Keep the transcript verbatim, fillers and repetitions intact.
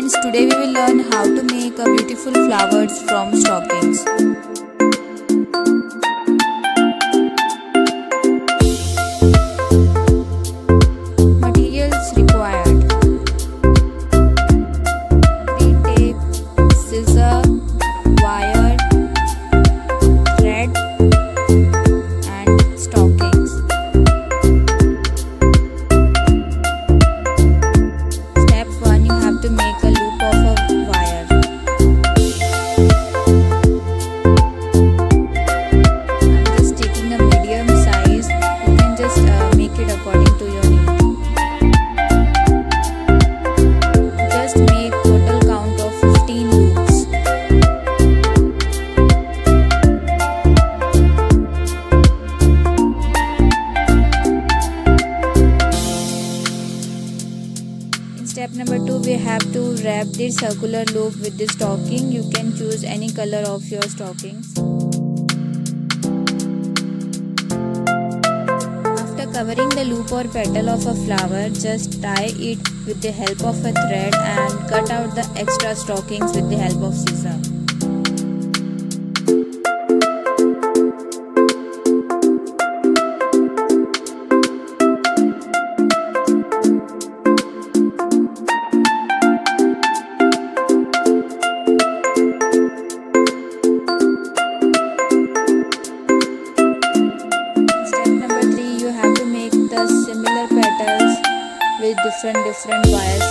friends, today we will learn how to make a beautiful flowers from stockings. Materials required: green tape, scissor, wire, thread and stockings. Step one, you have to make a loop of a wire. I'm just taking a medium size. You can just uh, make it according to your need. Just make total count of fifteen loops. In step number two, we have to wrap this circular loop with the stocking. You can choose any color of your stockings. After covering the loop or petal of a flower, just tie it with the help of a thread and cut out the extra stockings with the help of scissor. Step number three, you have to make the similar petals with different different wires